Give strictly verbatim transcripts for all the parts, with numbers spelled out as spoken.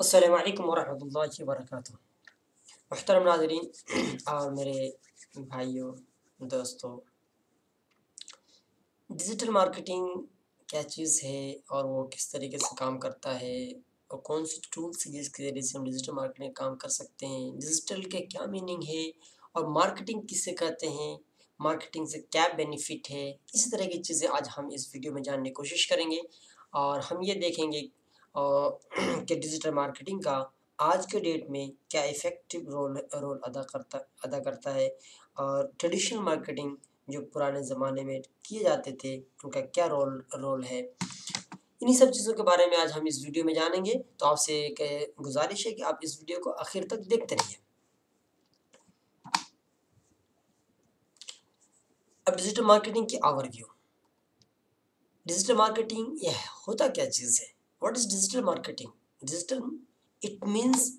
अस्सलामु अलैकुम वरहमतुल्लाहि वबरकातुहू। मुहतरम नाज़रीन और मेरे भाइयों दोस्तों, डिजिटल मार्केटिंग क्या चीज़ है और वो किस तरीके से काम करता है और कौन सी टूल्स है जिसके ज़रिए से हम डिजिटल मार्केटिंग काम कर सकते हैं, डिजिटल के क्या मीनिंग है और मार्केटिंग किसे कहते हैं, मार्केटिंग से क्या बेनिफिट है, इसी तरह की चीज़ें आज हम इस वीडियो में जानने की कोशिश करेंगे। और हम ये देखेंगे अ, कि डिजिटल मार्केटिंग का आज के डेट में क्या इफ़ेक्टिव रोल रोल अदा करता अदा करता है और ट्रेडिशनल मार्केटिंग जो पुराने ज़माने में किए जाते थे, उनका क्या रोल रोल है। इन्हीं सब चीज़ों के बारे में आज हम इस वीडियो में जानेंगे, तो आपसे एक गुज़ारिश है कि आप इस वीडियो को आखिर तक देखते रहिए। अब डिजिटल मार्केटिंग की ओवरव्यू। डिजिटल मार्केटिंग यह होता क्या चीज़ है? What is digital marketing? Digital it means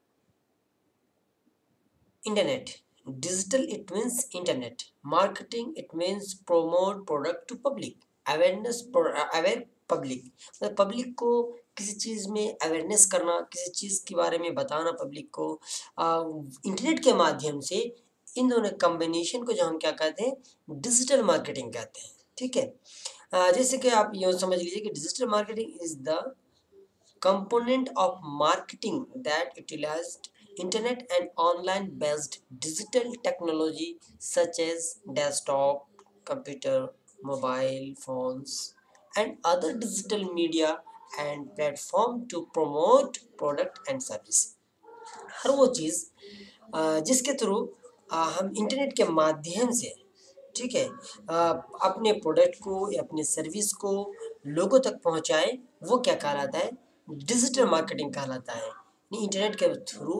internet. Digital it means internet. Marketing it means promote product to public. Awareness pro- aware public, मतलब पब्लिक को किसी चीज़ में अवेयरनेस करना, किसी चीज़ के बारे में बताना पब्लिक को इंटरनेट के माध्यम से। इन दोनों कम्बिनेशन को जो हम क्या कहते हैं, डिजिटल मार्केटिंग कहते हैं। ठीक है। अ, जैसे कि आप ये समझ लीजिए कि digital marketing is the component of marketing that utilized internet and online based digital technology such as desktop, computer, mobile phones and other digital media and platform to promote product and service। हर वो चीज़ अ, जिसके through हम internet के माध्यम से, ठीक है, अ, अपने प्रोडक्ट को या अपनी सर्विस को लोगों तक पहुंचाएं, वो क्या कहलाता है, डिजिटल मार्केटिंग कहलाता है। यानी इंटरनेट के थ्रू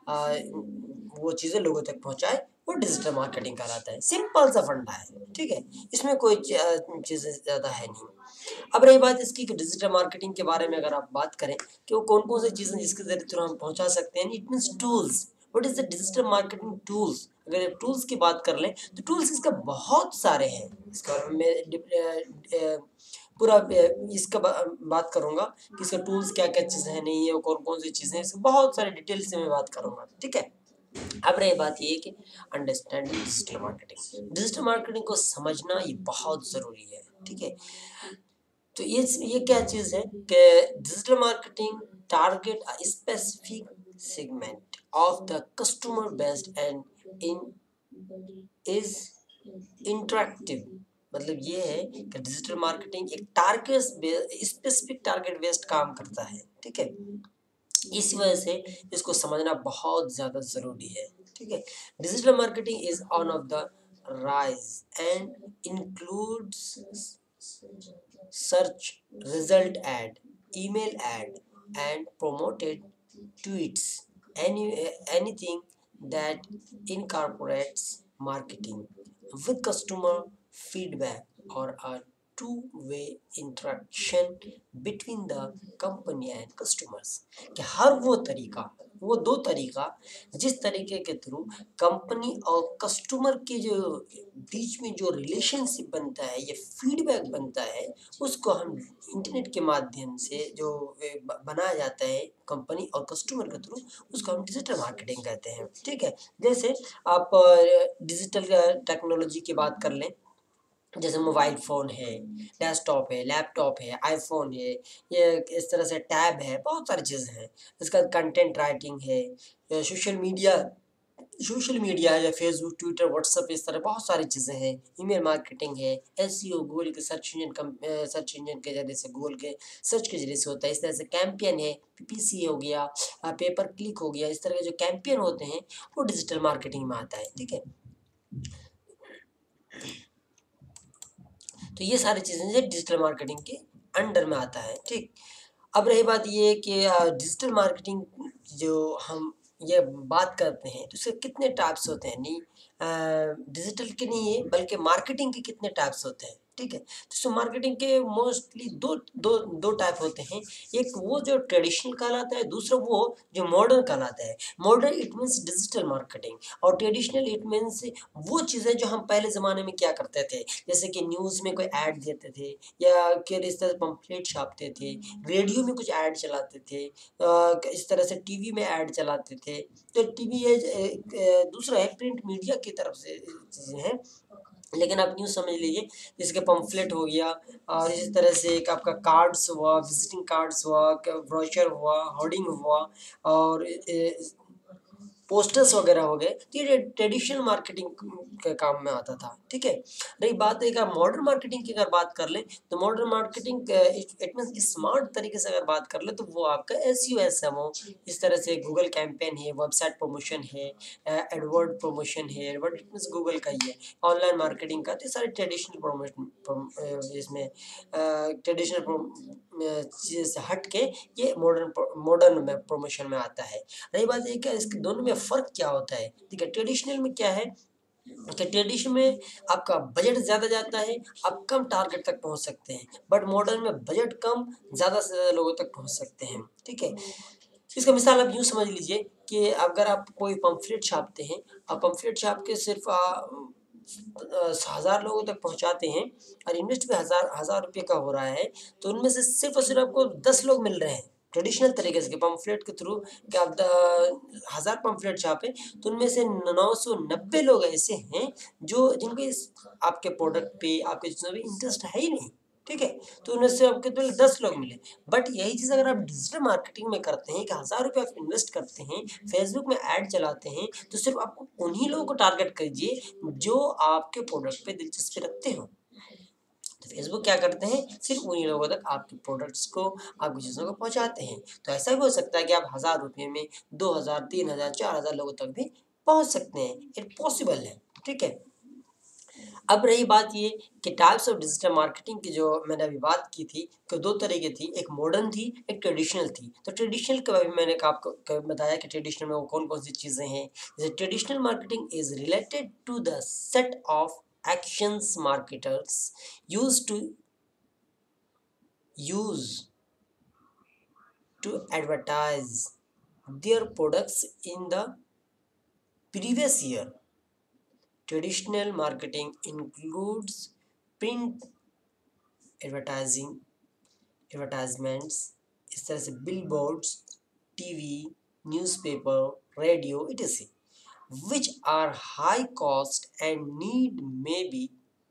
वो चीज़ें लोगों तक पहुंचाए, वो डिजिटल मार्केटिंग कहलाता है। सिंपल सा फंडा है, ठीक है, इसमें कोई चीज़ें ज़्यादा है नहीं। अब रही बात इसकी कि डिजिटल मार्केटिंग के बारे में अगर आप बात करें कि वो कौन कौन सी चीज़ें जिसके जरिए थ्रू हम पहुंचा सकते हैं, it means tools. What is the digital marketing tools? अगर टूल्स की बात कर लें तो टूल्स इसका बहुत सारे हैं। इसका मैं अ, अ, पूरा अ, इसका बा, बात करूंगा कि इसका टूल्स क्या क्या चीज़ें हैं, नहीं है, और कौन कौन सी चीज़ें हैं, इसके बहुत सारे डिटेल से मैं बात करूंगा। ठीक है। अब रही बात ये कि understanding digital marketing, digital marketing को समझना ये बहुत ज़रूरी है। ठीक है। तो ये ये क्या चीज़ है कि digital marketing target a specific segment of the customer based and in is interactive. मतलब ये है कि डिजिटल मार्केटिंग एक टारगेट स्पेसिफिक टारगेट बेस्ड काम करता है। ठीक है। इस वजह से इसको समझना बहुत ज़्यादा ज़रूरी है। ठीक है। Digital marketing is on of the rise and includes search result ad, email ad, and promoted tweets. Any anything that incorporates marketing with customer feedback or a two-way interaction between the company and customers। कि हर वो तरीका, वो दो तरीका जिस तरीके के through company और कस्टमर के जो बीच में जो रिलेशनशिप बनता है, ये फीडबैक बनता है, उसको हम इंटरनेट के माध्यम से जो बनाया जाता है कंपनी और कस्टमर के थ्रू, उसको हम डिजिटल मार्केटिंग कहते हैं। ठीक है। जैसे आप डिजिटल टेक्नोलॉजी की बात कर लें, जैसे मोबाइल फ़ोन है, डेस्कटॉप है, लैपटॉप है, आईफ़ोन है, ये इस तरह से टैब है, बहुत सारी चीज़ें हैं। इसका कंटेंट राइटिंग है, सोशल मीडिया सोशल मीडिया है, या फेसबुक, ट्विटर, व्हाट्सएप, इस तरह बहुत सारी चीज़ें हैं। ईमेल मार्केटिंग है, एसईओ गूगल के सर्च इंजन कम सर्च इंजन के ज़रिए से, गूगल के सर्च के ज़रिए से होता है। इस तरह से कैंपेन है, पीपीसी हो गया, पेपर क्लिक हो गया, इस तरह के जो कैंपेन होते हैं वो डिजिटल मार्केटिंग में आता है। ठीक है। तो ये सारी चीज़ें जो डिजिटल मार्केटिंग के अंडर में आता है। ठीक। अब रही बात ये कि डिजिटल मार्केटिंग जो हम ये बात करते हैं तो इसके कितने टाइप्स होते हैं, नहीं डिजिटल के नहीं है बल्कि मार्केटिंग के कितने टाइप्स होते हैं। ठीक है। तो सो मार्केटिंग के मोस्टली दो दो दो टाइप होते हैं, एक वो जो ट्रेडिशनल कहलाता है, दूसरा वो जो मॉडर्न कहलाता है। Modern it means digital marketing और ट्रेडिशनल इट मीन्स वो चीज़ें जो हम पहले ज़माने में क्या करते थे, जैसे कि न्यूज़ में कोई ऐड देते थे या कि इस तरह पम्फलेट छापते थे, रेडियो में कुछ ऐड चलाते थे, अ, इस तरह से टीवी में ऐड चलाते थे। तो टीवी है, दूसरा है प्रिंट मीडिया की तरफ से चीज़ें हैं, लेकिन आप यूँ समझ लीजिए जैसे कि पम्फलेट हो गया और इसी तरह से एक आपका कार्ड्स हुआ, विजिटिंग कार्ड्स हुआ, ब्रोशर हुआ, होर्डिंग हुआ और ए, पोस्टर्स वगैरह हो गए, तो ये ट्रेडिशनल मार्केटिंग के काम में आता था, ठीक है। रही बात एक मॉडर्न मार्केटिंग की, अगर बात कर लें तो modern marketing it mean smart तरीके से अगर बात कर ले तो वो आपका एस यू एस एम हो, इस तरह से गूगल कैंपेन है, वेबसाइट प्रमोशन है, एडवर्ड प्रमोशन है, एडवर्ड इट मीन गूगल का ही है, ऑनलाइन मार्केटिंग का, तो सारे ट्रेडिशनल प्रमोशन इसमें ट्रेडिशनल चीज़ से हट के ये मॉडर्न मॉडर्न में प्रमोशन में आता है। रही बात ये क्या इसके दोनों में फ़र्क क्या होता है, ठीक है। ट्रेडिशनल में क्या है कि ट्रेडिशन में आपका बजट ज़्यादा जाता है, आप कम टारगेट तक पहुंच सकते हैं, बट मॉडर्न में बजट कम, ज़्यादा से ज़्यादा लोगों तक पहुंच सकते हैं, ठीक है। इसका मिसाल आप यूँ समझ लीजिए कि अगर आप कोई पम्फलेट छापते हैं, आप पम्फलेट छाप के सिर्फ हज़ार लोगों तक पहुंचाते हैं और इन्वेस्ट भी हज़ार हज़ार रुपये का हो रहा है, तो उनमें से सिर्फ और सिर्फ आपको दस लोग मिल रहे हैं ट्रेडिशनल तरीके से पम्फलेट के थ्रू कि आप हज़ार पम्फलेट छापें, तो उनमें से नौ सौ नब्बे लोग ऐसे हैं जो जिनके इस आपके प्रोडक्ट पे, आपके जिसमें भी इंटरेस्ट है ही नहीं, ठीक है। तो उनमें से आपके तो दस लोग मिले। बट यही चीज़ अगर आप डिजिटल मार्केटिंग में करते हैं कि हज़ार रुपये आप इन्वेस्ट करते हैं, फेसबुक में ऐड चलाते हैं, तो सिर्फ आपको उन्हीं लोगों को टारगेट कीजिए जो आपके प्रोडक्ट पे दिलचस्पी रखते हो। तो फेसबुक क्या करते हैं, सिर्फ उन्हीं लोगों तक आपके प्रोडक्ट्स को, आपकी चीज़ों को पहुंचाते हैं। तो ऐसा भी हो सकता है कि आप हज़ार रुपये में दो हज़ार, तीन हज़ार, चार हज़ार लोगों तक भी पहुंच सकते हैं, इट पॉसिबल है, ठीक है। अब रही बात ये कि टाइप्स ऑफ डिजिटल मार्केटिंग की जो मैंने अभी बात की थी कि दो तरह की थी, एक मॉडर्न थी, एक ट्रेडिशनल थी। तो ट्रेडिशनल के बारे में मैंने आपको क- बताया कि ट्रेडिशनल में वो कौन कौन सी चीज़ें हैं। जैसे traditional marketing is related to the set of actions marketers used to use to advertise their products in the previous year. Traditional marketing includes print advertising, advertisements, इस तरह से billboards, TV, newspaper, radio et cetera, which are high cost and need maybe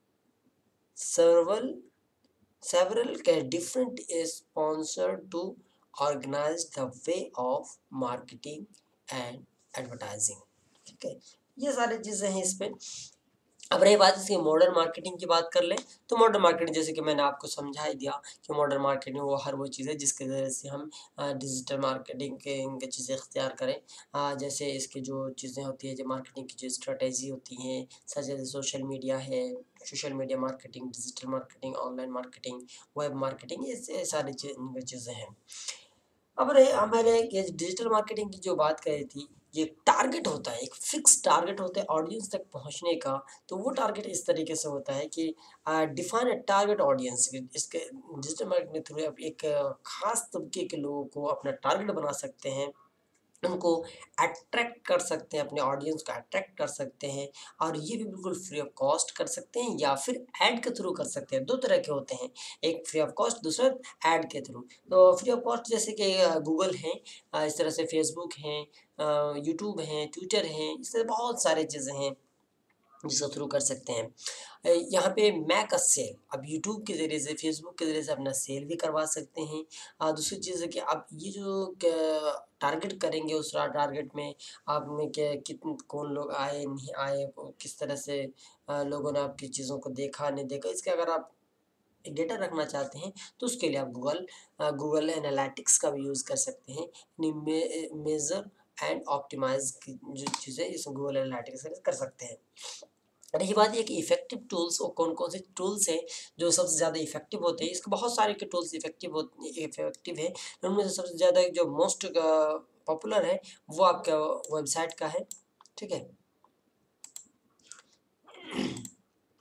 several several different sponsors to organize the way of marketing and advertising, ठीक है। ये सारी चीज़ें हैं इस पे। अब रही बात इसकी मॉडर्न मार्केटिंग की बात कर लें तो मॉडर्न मार्केटिंग जैसे कि मैंने आपको समझा ही दिया कि मॉडर्न मार्केटिंग वो हर वो चीज़ है जिसके ज़रिए से हम डिजिटल मार्केटिंग के इनके चीज़ें इख्तियार करें। अ, जैसे इसकी जो चीज़ें होती है, जो मार्केटिंग की जो स्ट्रेटेजी होती हैं, सच जैसे सोशल मीडिया है, social media marketing, digital marketing, online marketing, web marketing, ये ये सारी चीज़ चीज़ें हैं। अब रहे हमारे ये डिजिटल मार्केटिंग की जो बात कर रही थी, ये टारगेट होता है, एक फिक्स टारगेट होता है ऑडियंस तक पहुंचने का। तो वो टारगेट इस तरीके से होता है कि डिफाइन अ टारगेट ऑडियंस, इसके डिजिटल मार्केटिंग के थ्रू आप एक अ, खास तबके के लोगों को अपना टारगेट बना सकते हैं, उनको अट्रैक्ट कर सकते हैं, अपने ऑडियंस को अट्रैक्ट कर सकते हैं और ये भी बिल्कुल फ्री ऑफ कॉस्ट कर सकते हैं या फिर ऐड के थ्रू कर सकते हैं। दो तरह के होते हैं, एक फ्री ऑफ कॉस्ट, दूसरा ऐड के थ्रू। तो फ्री ऑफ कॉस्ट जैसे कि गूगल है, अ, इस तरह से फेसबुक है, यूट्यूब है, ट्विटर है, इस तरह बहुत सारी चीज़ें हैं जिसके थ्रू कर सकते हैं। अ, यहाँ पे मैक अ सेल, अब यूट्यूब के ज़रिए से, फेसबुक के ज़रिए से अपना सेल भी करवा सकते हैं। अ, दूसरी चीज़ है कि आप ये जो क टारगेट करेंगे, उस रा टारगेट में आप में क्या कितन कौन लोग आए, नहीं आए, वो किस तरह से अ, लोगों ने आपकी चीज़ों को देखा, नहीं देखा, इसके अगर आप एक डेटा रखना चाहते हैं, तो उसके लिए आप गूगल अ, गूगल एनालिटिक्स का भी यूज़ कर सकते हैं। यानी मे मेज़र एंड ऑप्टिमाइज़ की जो चीज़ें इस गूगल एनालिटिक्स से कर सकते हैं। रही बात ये कि इफ़ेक्टिव टूल्स और कौन-कौन से टूल्स हैं जो सबसे ज़्यादा इफ़ेक्टिव होते हैं। इसके बहुत सारे के टूल्स इफ़ेक्टिव हो इफ़ेक्टिव हैं। उनमें से सबसे ज़्यादा जो मोस्ट अ, पॉपुलर है वो आपका वेबसाइट का है, ठीक है?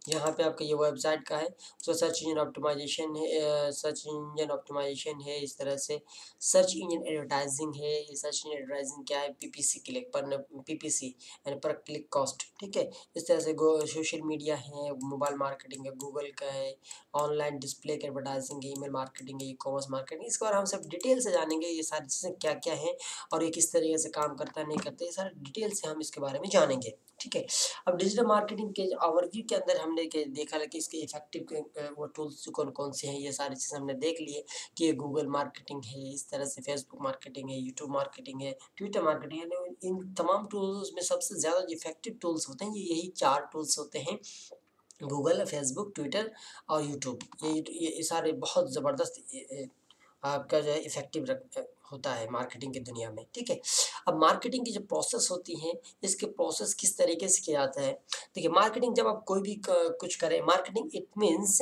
यहाँ पे आपका ये वेबसाइट का है, उसका सर्च इंजन ऑप्टिमाइजेशन है, सर्च इंजन ऑप्टिमाइजेशन है, इस तरह से सर्च इंजन एडवर्टाइजिंग है। ये सर्च इंजन एडवर्टाइजिंग क्या है? पीपीसी क्लिक पर पीपीसी यानी पर क्लिक कॉस्ट, ठीक है। इस तरह से गो सोशल मीडिया है, मोबाइल मार्केटिंग है, गूगल का है, ऑनलाइन डिस्प्ले के एडवर्टाइजिंग है, ईमेल मार्केटिंग है, ई कॉमर्स मार्केटिंग। इसके बारे में हम सब डिटेल से जानेंगे ये सारी चीज़ें क्या क्या हैं और ये किस तरीके से काम करता है नहीं करता, ये सारे डिटेल से हम इसके बारे में जानेंगे, ठीक है। अब डिजिटल मार्केटिंग के ओवरव्यू के अंदर हमने के देखा है कि इसके इफेक्टिव वो टूल्स कौन कौन से हैं, ये सारी चीज़ें हमने देख लिए कि ये गूगल मार्केटिंग है, इस तरह से फेसबुक मार्केटिंग है, यूट्यूब मार्केटिंग है, ट्विटर मार्केटिंग है। इन तमाम टूल्स में सबसे ज़्यादा जो इफेक्टिव टूल्स होते हैं ये यही चार टूल्स होते हैं, गूगल, फेसबुक, ट्विटर और यूट्यूब। ये ये सारे बहुत ज़बरदस्त आपका जो है इफ़ेक्टिव रख होता है मार्केटिंग की दुनिया में, ठीक है। अब मार्केटिंग की जो प्रोसेस होती है, इसके प्रोसेस किस तरीके से किया जाता है? देखिए, मार्केटिंग जब आप कोई भी क कुछ करें, marketing it means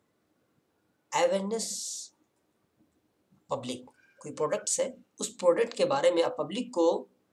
awareness public. कोई प्रोडक्ट्स है, उस प्रोडक्ट के बारे में आप पब्लिक को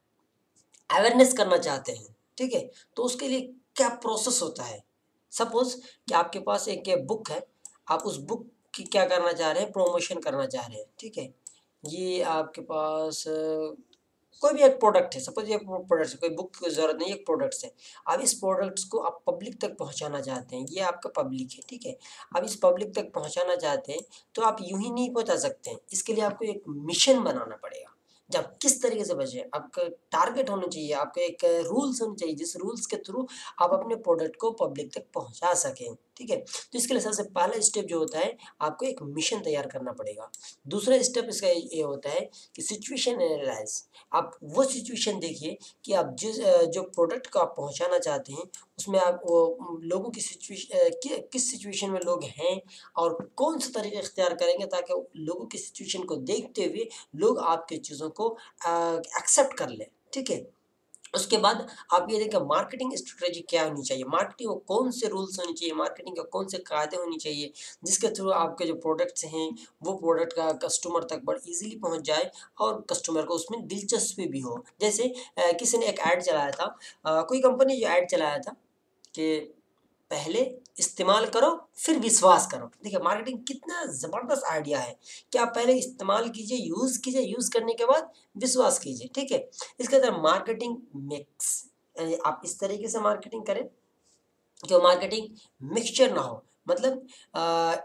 अवेयरनेस करना चाहते हैं, ठीक है। तो उसके लिए क्या प्रोसेस होता है? सपोज़ कि आपके पास एक बुक है, आप उस बुक की क्या करना चाह रहे हैं? प्रमोशन करना चाह रहे हैं, ठीक है। ये आपके पास अ, कोई भी एक प्रोडक्ट है, सपोज़ ये प्रोडक्ट्स है, कोई बुक की ज़रूरत नहीं, एक प्रोडक्ट्स है। अब इस प्रोडक्ट्स को आप पब्लिक तक पहुँचाना चाहते हैं, ये आपका पब्लिक है, ठीक है। अब इस पब्लिक तक पहुँचाना चाहते हैं, तो आप यूँ ही नहीं पहुँचा सकते हैं, इसके लिए आपको एक मिशन बनाना पड़ेगा। जब किस तरीके से बचें, आपका टारगेट होना चाहिए, आपके एक रूल्स होने चाहिए, जिस रूल्स के थ्रू आप अपने प्रोडक्ट को पब्लिक तक पहुँचा सकें, ठीक है। तो इसके लिए सबसे पहला स्टेप जो होता है, आपको एक मिशन तैयार करना पड़ेगा। दूसरा स्टेप इसका ये होता है कि सिचुएशन एनालाइज़। आप वो सिचुएशन देखिए कि आप जिस अ, जो प्रोडक्ट को आप पहुँचाना चाहते हैं, उसमें आप वो लोगों की सिचुएश अ, कि किस सिचुएशन में लोग हैं और कौन-सा तरीका इख्तियार करेंगे ताकि लोगों की सिचुएशन को देखते हुए लोग आपकी चीज़ों को अ, एक्सेप्ट कर लें, ठीक है। उसके बाद आप ये देखें मार्केटिंग स्ट्रेटजी क्या होनी चाहिए, मार्केटिंग को कौन से रूल्स होने चाहिए, मार्केटिंग के कौन से कायदे होनी चाहिए, जिसके थ्रू आपके जो प्रोडक्ट्स हैं, वो प्रोडक्ट का कस्टमर तक बड़ा ईज़िली पहुँच जाए और कस्टमर को उसमें दिलचस्पी भी हो। जैसे अ, किसी ने एक ऐड चलाया था, अ, कोई कंपनी जो ऐड चलाया था कि पहले इस्तेमाल करो, फिर विश्वास करो। देखिए मार्केटिंग कितना ज़बरदस्त आइडिया है कि आप पहले इस्तेमाल कीजिए, यूज़ कीजिए, यूज़ करने के बाद विश्वास कीजिए, ठीक है। इसके अंदर मार्केटिंग मिक्स, यानी आप इस तरीके से मार्केटिंग करें कि वो मार्केटिंग मिक्सचर ना हो। मतलब अ,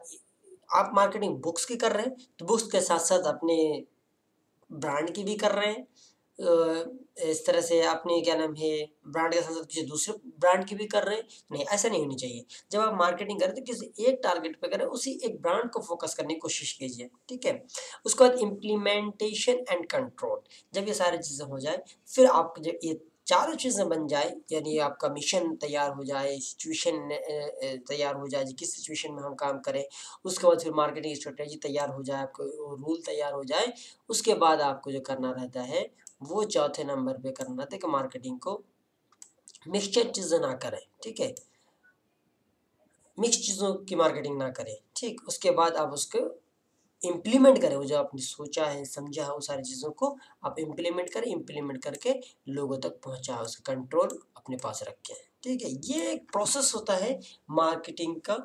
आप मार्केटिंग बुक्स की कर रहे हैं, तो बुक्स के साथ-साथ अपने ब्रांड की भी कर रहे हैं। अ, इस तरह से अपने क्या नाम है ब्रांड के साथ-साथ किसी दूसरे ब्रांड की भी कर रहे हैं, नहीं ऐसा नहीं होनी चाहिए। जब आप मार्केटिंग करें तो किसी एक टारगेट पे करें, उसी एक ब्रांड को फ़ोकस करने की कोशिश कीजिए, ठीक है। उसके बाद इम्प्लीमेंटेशन एंड कंट्रोल, जब ये सारी चीज़ें हो जाए, फिर आप जब ये चारों चीज़ें बन जाए, यानी आपका मिशन तैयार हो जाए, सिचुएशन अ अ, तैयार हो जाए, किस सिचुएशन में हम काम करें, उसके बाद फिर मार्केटिंग स्ट्रैटेजी तैयार हो जाए, आपको रूल तैयार हो जाए, उसके बाद आपको जो करना रहता है वो चौथे नंबर पे करना रहता है कि मार्केटिंग को मिक्सचर चीज़ें ना करें, ठीक है। मिक्स चीज़ों की मार्केटिंग ना करें, ठीक। उसके बाद आप उसको इम्प्लीमेंट करें, वो जो आपने सोचा है, समझा है, वो सारी चीज़ों को आप इम्प्लीमेंट करें, इम्प्लीमेंट करके लोगों तक पहुँचाएँ, उसका कंट्रोल अपने पास रखें, ठीक है। ये एक प्रोसेस होता है मार्केटिंग का,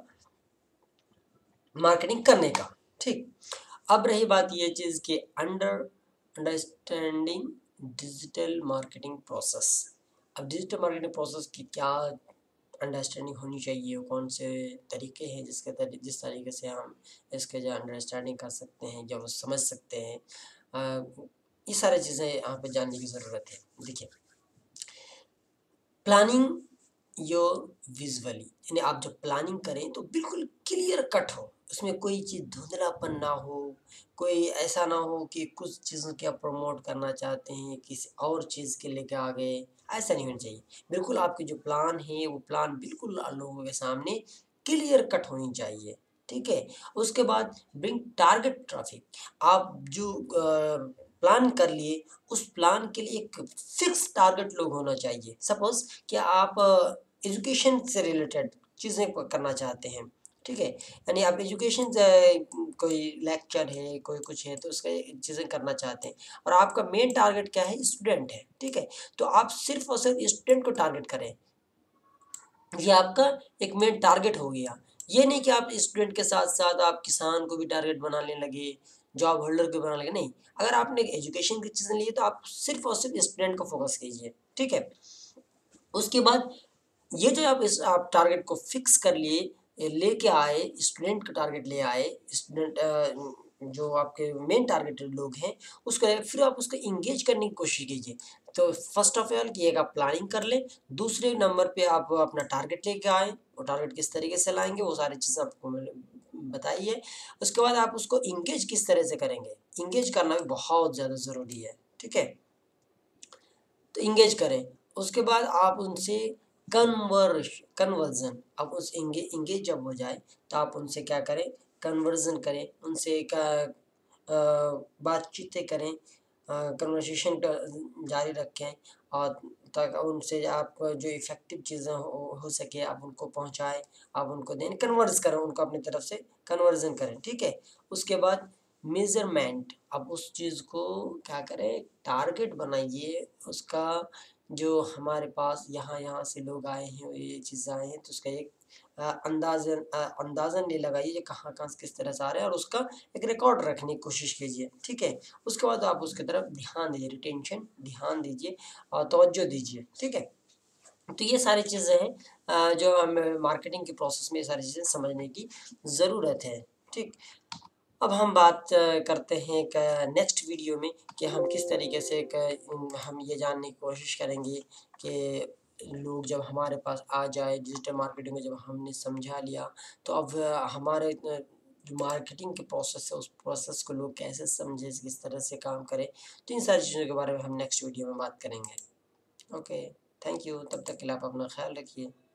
मार्केटिंग करने का, ठीक। अब रही बात ये चीज़ कि under understanding digital marketing process. अब डिजिटल मार्केटिंग प्रोसेस की क्या अंडरस्टैंडिंग होनी चाहिए, कौन से तरीके हैं जिसके तरी जिस तरीके से हम इसके जो अंडरस्टैंडिंग कर सकते हैं, जब समझ सकते हैं, अ, ये सारी चीज़ें यहाँ पे जानने की ज़रूरत है। देखिए, प्लानिंग योर विजुअली, यानी आप जब प्लानिंग करें तो बिल्कुल क्लियर कट हो, उसमें कोई चीज़ धुंधलापन ना हो, कोई ऐसा ना हो कि कुछ चीज़ों की आप प्रमोट करना चाहते हैं किसी और चीज़ के लेके आ गए, ऐसा नहीं होना चाहिए। बिल्कुल आपकी जो प्लान है वो प्लान बिल्कुल लोगों के सामने क्लियर कट होनी चाहिए, ठीक है। उसके बाद ब्रिंग टारगेट ट्रैफिक, आप जो प्लान कर लिए उस प्लान के लिए एक फिक्स टारगेट लोग होना चाहिए। सपोज़ कि आप एजुकेशन से रिलेटेड चीज़ें क करना चाहते हैं, ठीक है? यानी आप एजुकेशन अ, कोई लेक्चर है, कोई कुछ है, तो उसके चीज़ें करना चाहते हैं और आपका मेन टारगेट क्या है? स्टूडेंट है, ठीक है? तो आप सिर्फ़ और सिर्फ़ स्टूडेंट को टारगेट करें। ये आपका एक मेन टारगेट हो गया। ये नहीं कि आप स्टूडेंट के साथ-साथ आप किसान को भी टारगेट बनाने लगे, जॉब होल्डर को बनाने लगे, नहीं। अगर आपने एक एजुकेशन की चीज़ें ली है तो आप सिर्फ़ और सिर्फ़ स्टूडेंट को फ़ोकस कीजिए, ठीक है? उसके बाद ये जो आप इस आप टारगेट को फिक्स कर लिए, ए, लेके आए, स्टूडेंट का टारगेट ले आए, स्टूडेंट अ, जो आपके मेन टारगेटेड लोग हैं, उसको फिर आप उसको एंगेज करने की कोशिश कीजिए। तो फर्स्ट ऑफ ऑल कि एक आप प्लानिंग कर लें, दूसरे नंबर पे आप अपना टारगेट लेके आएँ, वो टारगेट किस तरीके से लाएँगे, वो सारी चीज़ें आपको मैंने बताई है। उसके बाद आप उसको एंगेज किस तरह से करेंगे, एंगेज करना भी बहुत ज़्यादा ज़रूरी है, ठीक है? तो एंगेज करें। उसके बाद आप उनसे कन्वर्श कन्वर्ज़न अब उस एंगे एंगेज जब हो जाए, तो आप उनसे क्या करें, कन्वर्ज़न करें, उनसे का अ, बातचीतें करें, अ, कन्वर्सेशन क जारी रखें और तक उनसे आप जो इफ़ेक्टिव चीज़ें हो हो सके आप उनको पहुँचाएँ, आप उनको दें, कन्वर्स करें, उनको अपनी तरफ से कन्वर्ज़न करें, ठीक है? उसके बाद मेज़रमेंट, अब उस चीज़ को क्या करें, टारगेट बनाइए उसका, जो हमारे पास यहाँ-यहाँ से लोग आए हैं, ये चीज़ें आए हैं, तो उसका एक अ, अंदाज़न अ, अंदाज़न ये लगाइए ये कहाँ-कहाँ से किस तरह से आ रहे हैं और उसका एक रिकॉर्ड रखने की कोशिश कीजिए, ठीक है? उसके बाद आप उसकी तरफ ध्यान दीजिए, रिटेंशन ध्यान दीजिए और तवज्जो दीजिए, ठीक है? तो ये सारी चीज़ें हैं अ, जो हमें मार्केटिंग के प्रोसेस में ये सारी चीज़ें समझने की ज़रूरत है, ठीक? अब हम बात अ, करते हैं एक नेक्स्ट वीडियो में कि हम किस तरीके से एक उम, हम ये जानने की कोशिश करेंगे कि लोग जब हमारे पास आ जाए, डिजिटल मार्केटिंग में जब हमने समझा लिया, तो अब अ, हमारे अ, जो मार्केटिंग के प्रोसेस है, उस प्रोसेस को लोग कैसे समझें, किस तरह से काम करें, तो इन सारी चीज़ों के बारे में हम नेक्स्ट वीडियो में बात करेंगे। ओके, थैंक यू, तब तक के लिए आप अपना ख़्याल रखिए।